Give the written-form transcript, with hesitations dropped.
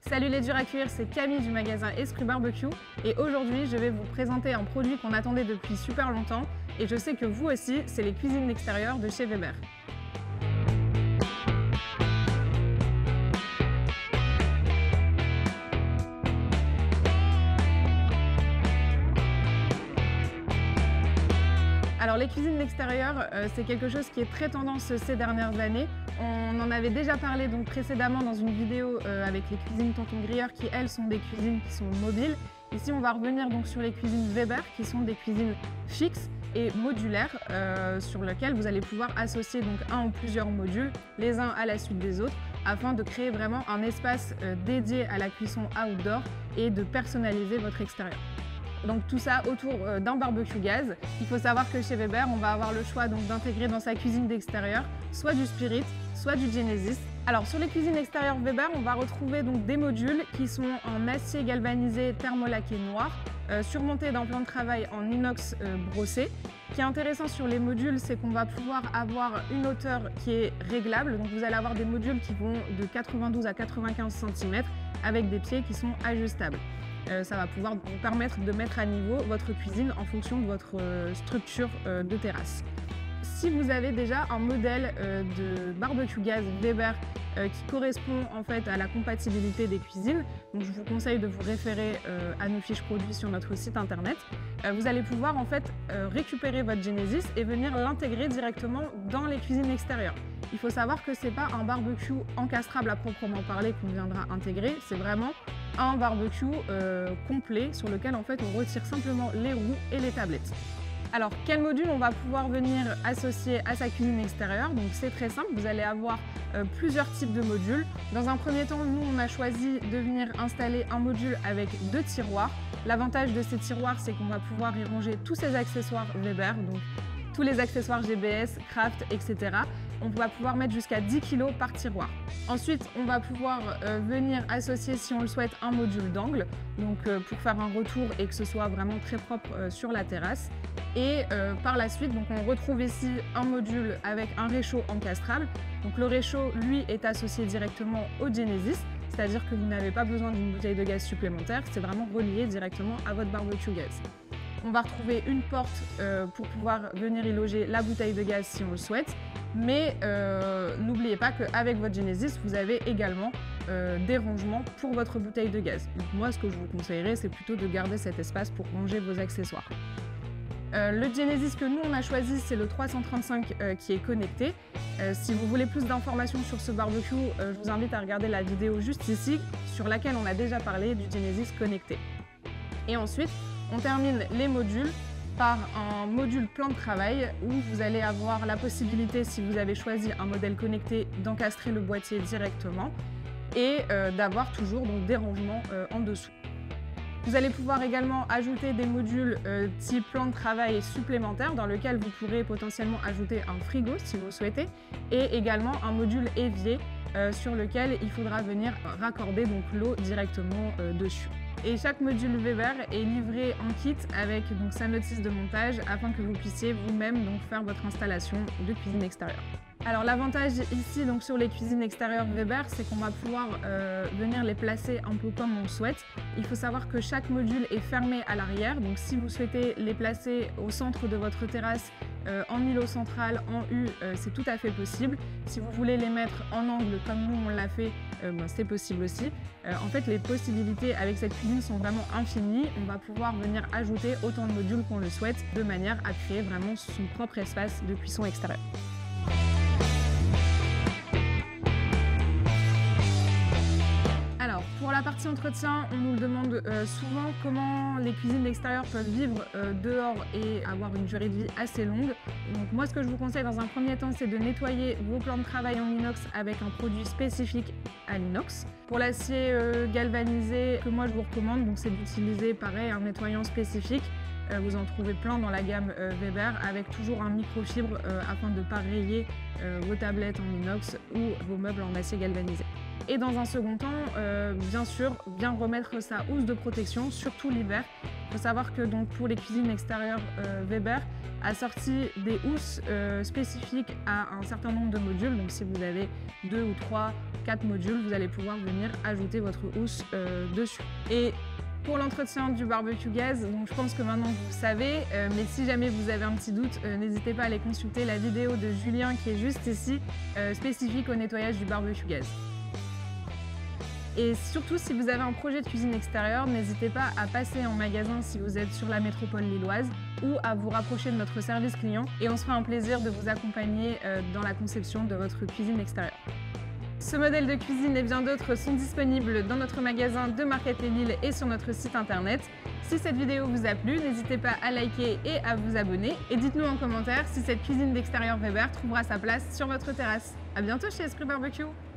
Salut les durs à cuire, c'est Camille du magasin Esprit Barbecue et aujourd'hui je vais vous présenter un produit qu'on attendait depuis super longtemps et je sais que vous aussi, c'est les cuisines extérieures de chez Weber. Alors les cuisines extérieures, c'est quelque chose qui est très tendance ces dernières années. On en avait déjà parlé donc précédemment dans une vidéo avec les cuisines Tonton Grilleur qui elles sont des cuisines qui sont mobiles. Ici on va revenir donc sur les cuisines Weber qui sont des cuisines fixes et modulaires sur lesquelles vous allez pouvoir associer donc un ou plusieurs modules les uns à la suite des autres afin de créer vraiment un espace dédié à la cuisson outdoor et de personnaliser votre extérieur. Donc tout ça autour d'un barbecue gaz. Il faut savoir que chez Weber, on va avoir le choix d'intégrer dans sa cuisine d'extérieur soit du Spirit, soit du Genesis. Alors sur les cuisines extérieures Weber, on va retrouver donc des modules qui sont en acier galvanisé thermolaqué noir, surmontés d'un plan de travail en inox brossé. Ce qui est intéressant sur les modules, c'est qu'on va pouvoir avoir une hauteur qui est réglable. Donc vous allez avoir des modules qui vont de 92 à 95 cm avec des pieds qui sont ajustables. Ça va pouvoir vous permettre de mettre à niveau votre cuisine en fonction de votre structure de terrasse. Si vous avez déjà un modèle de barbecue gaz Weber qui correspond en fait à la compatibilité des cuisines, donc je vous conseille de vous référer à nos fiches produits sur notre site internet. Vous allez pouvoir en fait récupérer votre Genesis et venir l'intégrer directement dans les cuisines extérieures. Il faut savoir que c'est pas un barbecue encastrable à proprement parler qu'on viendra intégrer, c'est vraiment un barbecue complet sur lequel en fait on retire simplement les roues et les tablettes. Alors quel module on va pouvoir venir associer à sa cuisine extérieure? Donc c'est très simple, vous allez avoir plusieurs types de modules. Dans un premier temps, nous on a choisi de venir installer un module avec 2 tiroirs. L'avantage de ces tiroirs, c'est qu'on va pouvoir y ranger tous ces accessoires Weber, donc tous les accessoires GBS, Craft, etc. On va pouvoir mettre jusqu'à 10 kg par tiroir. Ensuite, on va pouvoir venir associer, si on le souhaite, un module d'angle, donc pour faire un retour et que ce soit vraiment très propre sur la terrasse. Et par la suite, donc, on retrouve ici un module avec un réchaud encastrable. Donc le réchaud, lui, est associé directement au Genesis, c'est-à-dire que vous n'avez pas besoin d'une bouteille de gaz supplémentaire, c'est vraiment relié directement à votre barbecue gaz. On va retrouver une porte pour pouvoir venir y loger la bouteille de gaz si on le souhaite. Mais n'oubliez pas qu'avec votre Genesis, vous avez également des rangements pour votre bouteille de gaz. Donc moi, ce que je vous conseillerais, c'est plutôt de garder cet espace pour ranger vos accessoires. Le Genesis que nous, on a choisi, c'est le 335 qui est connecté. Si vous voulez plus d'informations sur ce barbecue, je vous invite à regarder la vidéo juste ici, sur laquelle on a déjà parlé du Genesis connecté. Et ensuite, on termine les modules par un module plan de travail où vous allez avoir la possibilité, si vous avez choisi un modèle connecté, d'encastrer le boîtier directement et d'avoir toujours donc, des rangements en dessous. Vous allez pouvoir également ajouter des modules type plan de travail supplémentaire dans lequel vous pourrez potentiellement ajouter un frigo si vous le souhaitez et également un module évier sur lequel il faudra venir raccorder donc l'eau directement dessus. Et chaque module Weber est livré en kit avec donc, sa notice de montage afin que vous puissiez vous-même faire votre installation de cuisine extérieure. Alors l'avantage ici donc, sur les cuisines extérieures Weber, c'est qu'on va pouvoir venir les placer un peu comme on le souhaite. Il faut savoir que chaque module est fermé à l'arrière, donc si vous souhaitez les placer au centre de votre terrasse, en îlot central, en U, c'est tout à fait possible. Si vous voulez les mettre en angle comme nous on l'a fait, c'est possible aussi. En fait, les possibilités avec cette cuisine sont vraiment infinies. On va pouvoir venir ajouter autant de modules qu'on le souhaite de manière à créer vraiment son propre espace de cuisson extérieure. Alors, pour la partie entretien, on nous le demande souvent comment les cuisines d'extérieur peuvent vivre dehors et avoir une durée de vie assez longue. Donc moi, ce que je vous conseille dans un premier temps, c'est de nettoyer vos plans de travail en inox avec un produit spécifique à l'inox. Pour l'acier galvanisé, que moi je vous recommande, c'est d'utiliser pareil un nettoyant spécifique. Vous en trouvez plein dans la gamme Weber avec toujours un microfibre afin de ne pas rayer vos tablettes en inox ou vos meubles en acier galvanisé. Et dans un second temps, bien sûr, bien remettre sa housse de protection, surtout l'hiver, Il faut savoir que donc, pour les cuisines extérieures, Weber a sorti des housses spécifiques à un certain nombre de modules. Donc si vous avez 2 ou 3, 4 modules, vous allez pouvoir venir ajouter votre housse dessus. Et pour l'entretien du barbecue gaz, donc je pense que maintenant vous savez, mais si jamais vous avez un petit doute, n'hésitez pas à aller consulter la vidéo de Julien qui est juste ici, spécifique au nettoyage du barbecue gaz. Et surtout, si vous avez un projet de cuisine extérieure, n'hésitez pas à passer en magasin si vous êtes sur la métropole lilloise ou à vous rapprocher de notre service client et on se fera un plaisir de vous accompagner dans la conception de votre cuisine extérieure. Ce modèle de cuisine et bien d'autres sont disponibles dans notre magasin de Market Les Lilles et sur notre site internet. Si cette vidéo vous a plu, n'hésitez pas à liker et à vous abonner. Et dites-nous en commentaire si cette cuisine d'extérieur Weber trouvera sa place sur votre terrasse. A bientôt chez Esprit Barbecue!